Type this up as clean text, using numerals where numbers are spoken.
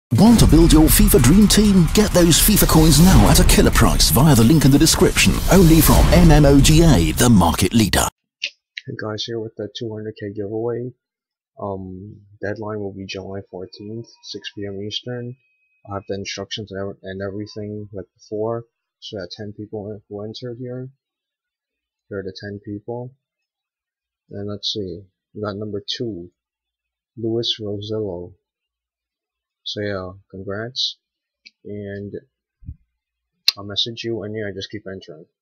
Want to build your FIFA dream team? Get those FIFA coins now at a killer price via the link in the description. Only from MMOGA, the market leader. Hey guys, here with the 200k giveaway. Deadline will be July 14th, 6 p.m. Eastern. I have the instructions and everything like before. So I had 10 people who entered here. Here are the 10 people. And let's see, we got number 2, Rosillo. So yeah, congrats. And I'll message you and yeah, just keep entering.